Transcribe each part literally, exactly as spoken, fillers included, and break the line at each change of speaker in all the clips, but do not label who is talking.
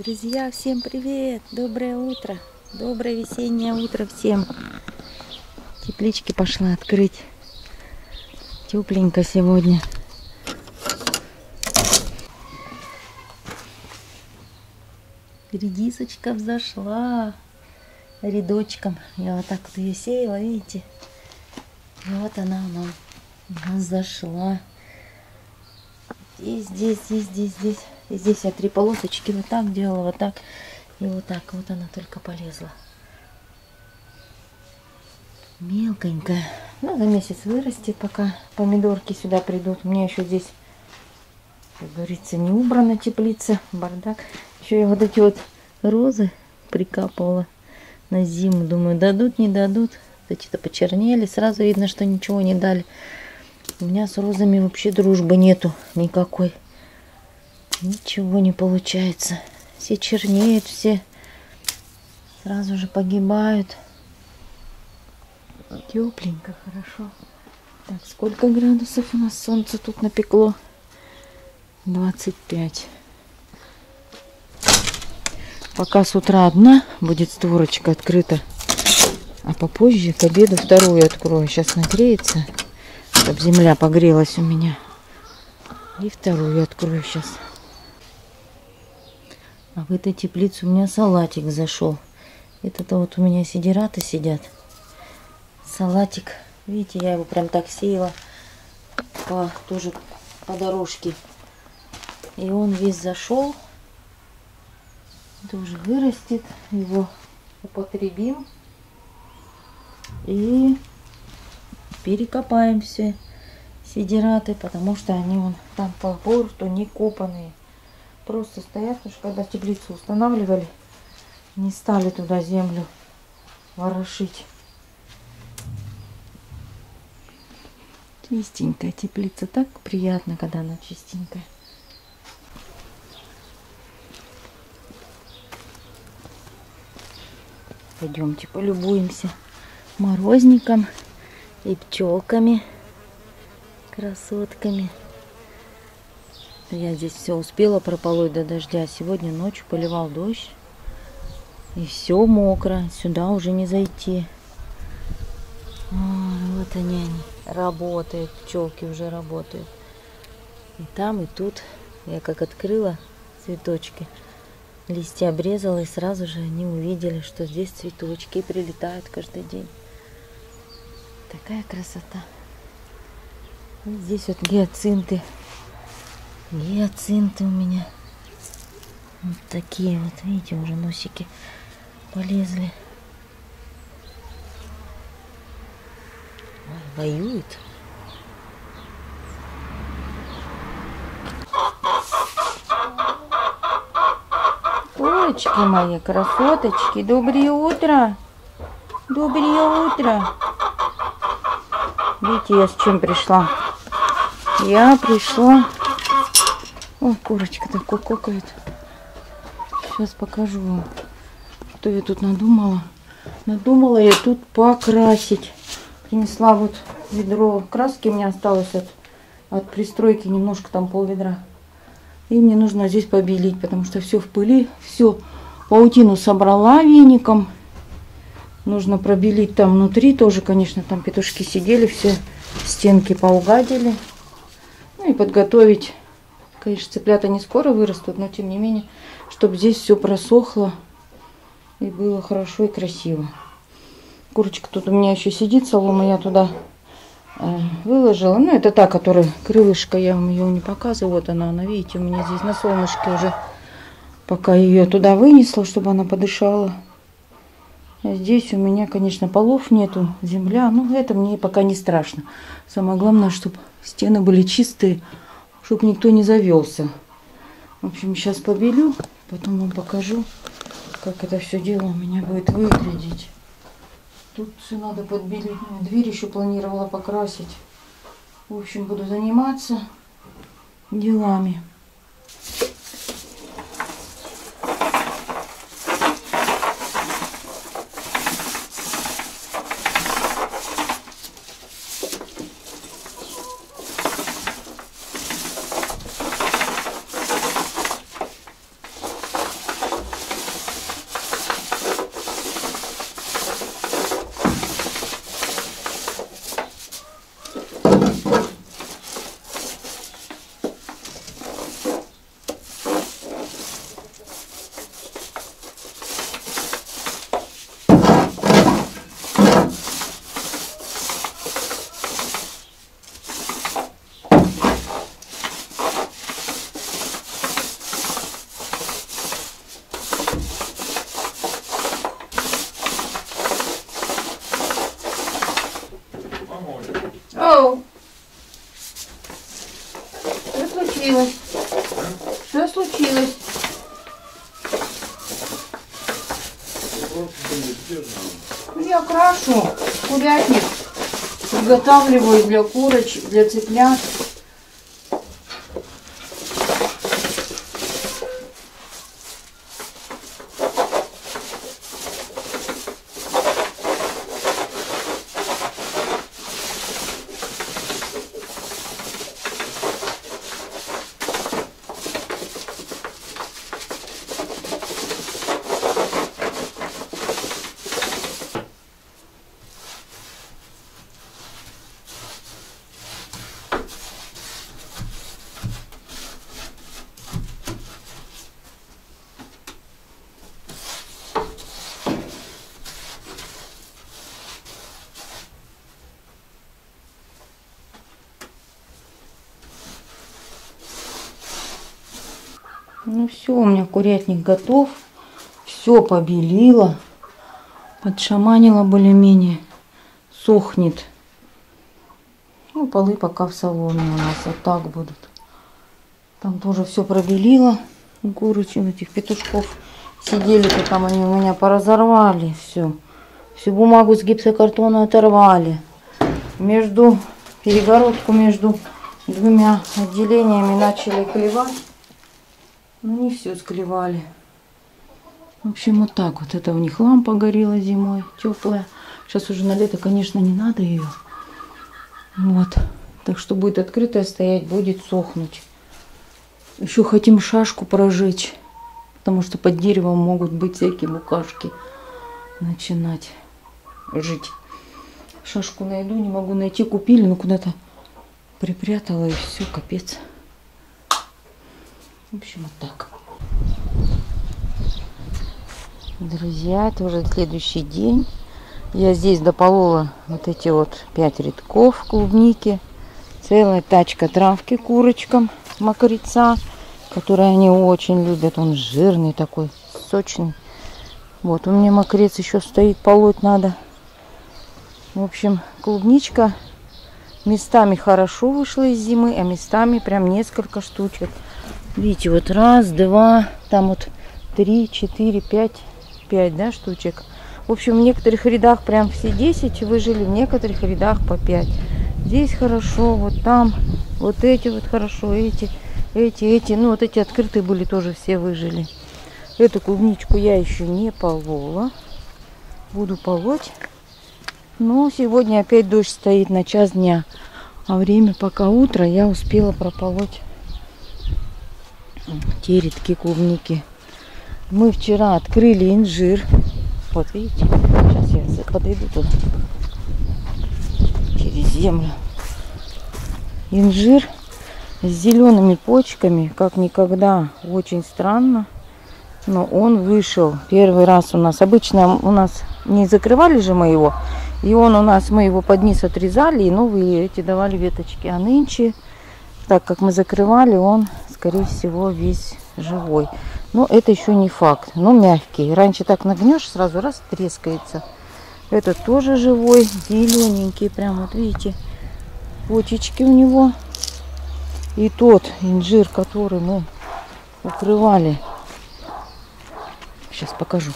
Друзья, всем привет! Доброе утро! Доброе весеннее утро всем! Теплички пошла открыть. Тепленько сегодня. Редисочка взошла рядочком. Я вот так вот ее сеяла, видите? И вот она у нас, у нас зашла. Здесь, здесь, здесь, здесь, здесь. И здесь я три полосочки вот так делала, вот так. И вот так вот она только полезла. Мелконькая. Ну, за месяц вырастет, пока помидорки сюда придут. У меня еще здесь, как говорится, не убрана теплица, бардак. Еще я вот эти вот розы прикапывала на зиму. Думаю, дадут, не дадут. Эти-то почернели. Сразу видно, что ничего не дали. У меня с розами вообще дружбы нету никакой. Ничего не получается. Все чернеют, все сразу же погибают. Тепленько, хорошо. Так, сколько градусов у нас солнце тут напекло? двадцать пять. Пока с утра одна будет створочка открыта, а попозже к обеду вторую открою. Сейчас нагреется, чтобы земля погрелась у меня. И вторую открою сейчас. А в этой теплице у меня салатик зашел. Это-то вот у меня сидираты сидят. Салатик. Видите, я его прям так сеяла по, тоже по дорожке. И он весь зашел. Тоже вырастет. Его употребим. И перекопаем все сидираты, потому что они вон там по борту не копанные. Просто стоят, потому что когда теплицу устанавливали, не стали туда землю ворошить. Чистенькая теплица. Так приятно, когда она чистенькая. Пойдемте полюбуемся морозником и пчелками, красотками. Я здесь все успела прополоть до дождя. Сегодня ночью поливал дождь. И все мокро. Сюда уже не зайти. Ой, вот они, они. Работают. Пчелки уже работают. И там, и тут. Я как открыла цветочки. Листья обрезала. И сразу же они увидели, что здесь цветочки. И прилетают каждый день. Такая красота. И здесь вот гиацинты. Гиацинты у меня вот такие вот, видите, уже носики полезли. Ой, воюет. Курочки мои, красоточки, доброе утро. Доброе утро. Видите, я с чем пришла? Я пришла... Ой, курочка так кукукает. Сейчас покажу вам, что я тут надумала. Надумала я тут покрасить. Принесла вот ведро краски. У меня осталось от, от пристройки немножко, там пол ведра. И мне нужно здесь побелить, потому что все в пыли. Все, паутину собрала веником. Нужно пробелить там внутри тоже, конечно, там петушки сидели, все стенки поугадили. Ну и подготовить. Конечно, цыплята не скоро вырастут, но тем не менее, чтобы здесь все просохло и было хорошо и красиво. Курочка тут у меня еще сидит, солома я туда э, выложила. Ну, это та, которая крылышко, я вам ее не показываю. Вот она, она, видите, у меня здесь на солнышке уже. Пока ее туда вынесла, чтобы она подышала. А здесь у меня, конечно, полов нету, земля. Ну, это мне пока не страшно. Самое главное, чтобы стены были чистые, чтобы никто не завелся. В общем, сейчас побелю, потом вам покажу, как это все дело у меня будет выглядеть. Тут все надо подбелить. Дверь еще планировала покрасить. В общем, буду заниматься делами. Я крашу курятник, приготавливаю для курочек, для цыплят. Ну все, у меня курятник готов. Все побелило. Подшаманило более-менее. Сохнет. Ну, полы пока в салоне у нас вот так будут. Там тоже все пробелило. Курочек, этих петушков сидели-то там, они у меня поразорвали все. Всю бумагу с гипсокартона оторвали. Между, перегородку между двумя отделениями начали клевать. Ну, не все склевали. В общем, вот так вот. Это у них лампа горела зимой, теплая. Сейчас уже на лето, конечно, не надо ее. Вот. Так что будет открытая стоять, будет сохнуть. Еще хотим шашку прожечь. Потому что под деревом могут быть всякие букашки. Начинать жить. Шашку найду, не могу найти. Купили, но куда-то припрятала, и все, капец. В общем, вот так. Друзья, это уже следующий день. Я здесь дополола вот эти вот пять рядков клубники. Целая тачка травки курочкам мокрица, которые они очень любят. Он жирный такой, сочный. Вот, у меня мокрец еще стоит, полоть надо. В общем, клубничка местами хорошо вышла из зимы, а местами прям несколько штучек. Видите, вот раз, два, там вот три, четыре, пять, пять, да, штучек. В общем, в некоторых рядах прям все десять выжили, в некоторых рядах по пять. Здесь хорошо, вот там, вот эти вот хорошо, эти, эти, эти. Ну, вот эти открытые были, тоже все выжили. Эту клубничку я еще не полола. Буду полоть. Но сегодня опять дождь стоит на час дня. А время пока утро, я успела прополоть те редки клубники. Мы вчера открыли инжир. Вот видите, сейчас я подойду туда через землю. Инжир с зелеными почками, как никогда, очень странно. Но он вышел первый раз у нас. Обычно у нас не закрывали же мы его. И он у нас, мы его под низ отрезали и новые эти давали веточки. А нынче, так как мы закрывали, он, скорее всего, весь живой. Но это еще не факт. Но мягкий. Раньше так нагнешь, сразу раз трескается. Этот тоже живой, зелененький. Прям вот видите, почечки у него. И тот инжир, который мы укрывали. Сейчас покажу.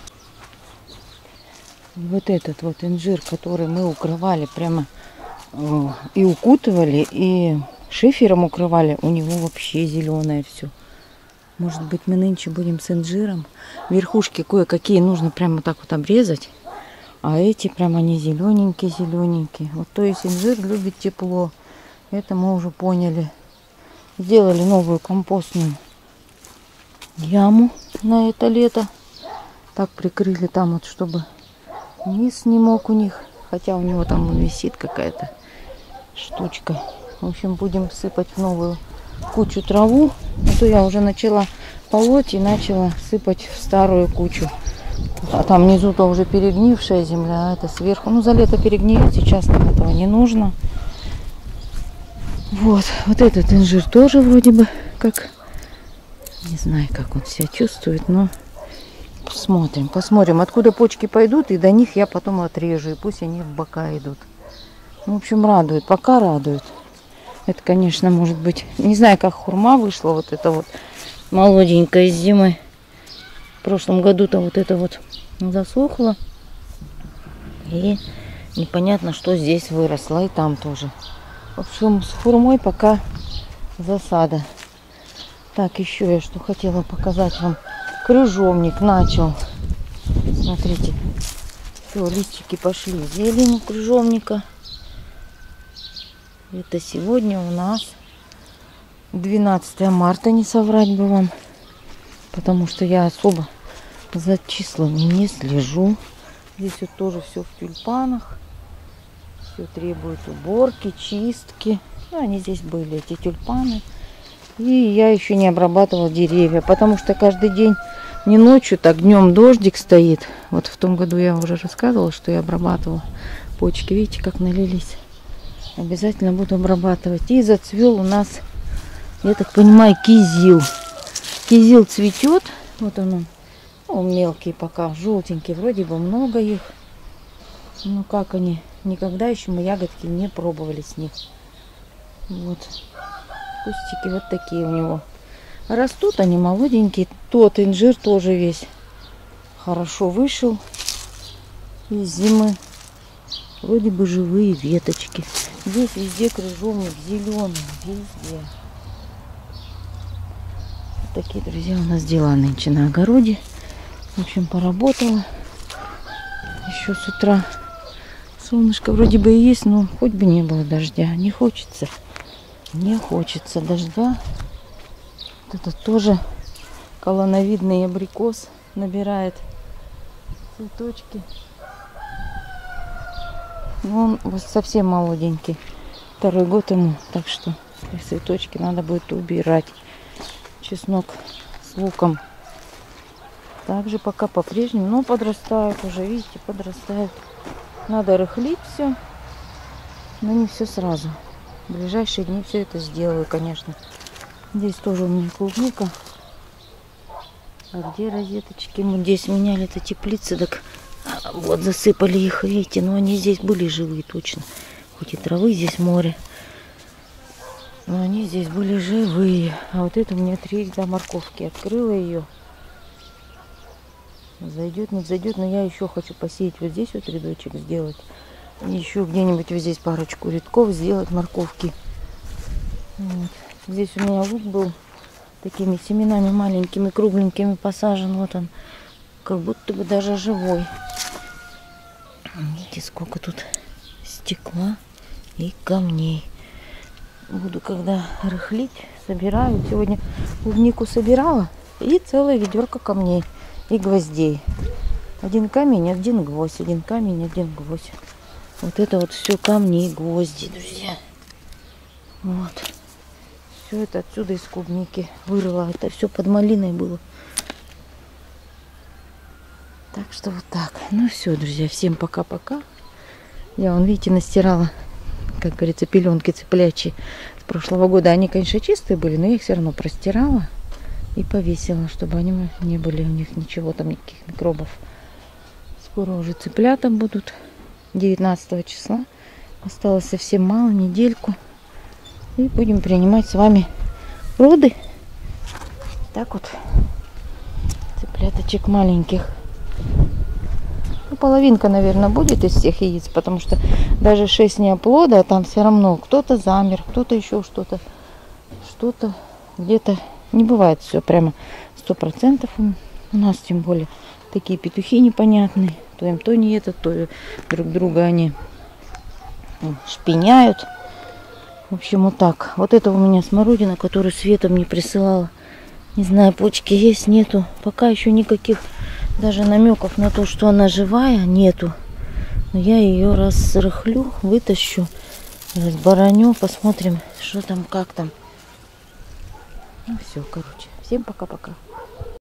Вот этот вот инжир, который мы укрывали прямо э, и укутывали, и шифером укрывали, у него вообще зеленое все. Может быть, мы нынче будем с инжиром. Верхушки кое-какие нужно прямо так вот обрезать. А эти прям они зелененькие-зелененькие. Вот то есть инжир любит тепло. Это мы уже поняли. Сделали новую компостную яму на это лето. Так прикрыли там вот, чтобы низ не мог у них. Хотя у него там висит какая-то штучка. В общем, будем сыпать в новую кучу траву. А то я уже начала полоть и начала сыпать в старую кучу. А там внизу-то уже перегнившая земля, а это сверху. Ну, за лето перегниет, сейчас нам этого не нужно. Вот, вот этот инжир тоже вроде бы как... Не знаю, как он себя чувствует, но посмотрим, посмотрим, откуда почки пойдут, и до них я потом отрежу, и пусть они в бока идут. В общем, радует, пока радует. Это, конечно, может быть, не знаю, как хурма вышла, вот это вот молоденькая из зимы. В прошлом году-то вот это вот засохло. И непонятно, что здесь выросло. И там тоже. В общем, с хурмой пока засада. Так, еще я что хотела показать вам. Крыжовник начал. Смотрите. Все, листики пошли. Зелень у крыжовника. Это сегодня у нас двенадцатое марта, не соврать бы вам. Потому что я особо за числами не слежу. Здесь вот тоже все в тюльпанах. Все требует уборки, чистки. Ну, они здесь были, эти тюльпаны. И я еще не обрабатывала деревья. Потому что каждый день, не ночью, так днем дождик стоит. Вот в том году я уже рассказывала, что я обрабатывала почки. Видите, как налились. Обязательно буду обрабатывать. И зацвел у нас, я так понимаю, кизил. Кизил цветет. Вот он, он мелкий пока, желтенький. Вроде бы много их. Ну как они? Никогда еще мы ягодки не пробовали с них. Вот. Кустики вот такие у него. Растут они молоденькие. Тот инжир тоже весь хорошо вышел из зимы. Вроде бы живые веточки. Здесь везде крыжовник зеленый. Везде. Вот такие, друзья, у нас дела нынче на огороде. В общем, поработала. Еще с утра. Солнышко вроде бы и есть, но хоть бы не было дождя. Не хочется. Не хочется дождя. Вот это тоже колоновидный абрикос набирает цветочки. Но он вот совсем молоденький. Второй год ему. Так что цветочки надо будет убирать. Чеснок с луком. Также пока по-прежнему. Но подрастают уже. Видите, подрастают. Надо рыхлить все. Но не все сразу. В ближайшие дни все это сделаю, конечно. Здесь тоже у меня клубника. А где розеточки? Мы здесь меняли это теплицы, так вот засыпали их, видите, но они здесь были живые точно. Хоть и травы здесь море, но они здесь были живые. А вот это у меня три ряда морковки. Открыла ее. Зайдет, не зайдет, но я еще хочу посеять вот здесь вот рядочек сделать. И еще где-нибудь вот здесь парочку рядков сделать морковки. Вот. Здесь у меня лук был такими семенами маленькими, кругленькими посажен. Вот он, как будто бы даже живой. Видите, сколько тут стекла и камней. Буду когда рыхлить, собираю. Сегодня клубнику собирала и целая ведерко камней и гвоздей. Один камень, один гвоздь, один камень, один гвоздь. Вот это вот все камни и гвозди, друзья. Вот. Все это отсюда из клубники вырыла. Это все под малиной было. Так что вот так. Ну все, друзья, всем пока-пока. Я, вон, видите, настирала, как говорится, пеленки цыплячьи с прошлого года. Они, конечно, чистые были, но я их все равно простирала и повесила, чтобы они не были у них ничего, там никаких микробов. Скоро уже цыплята будут. девятнадцатого числа. Осталось совсем мало, недельку. И будем принимать с вами роды. Так вот. Цыпляточек маленьких. Ну, половинка, наверное, будет из всех яиц, потому что даже шесть неоплода, а там все равно кто-то замер, кто-то еще что-то. Что-то где-то не бывает все прямо сто процентов у нас, тем более. Такие петухи непонятные. То им то не это, то друг друга они шпиняют. В общем, вот так. Вот это у меня смородина, которую Света мне присылала. Не знаю, почки есть, нету. Пока еще никаких даже намеков на то, что она живая, нету. Но я ее разрыхлю, вытащу, разбараню, посмотрим, что там, как там. Ну все, короче. Всем пока-пока.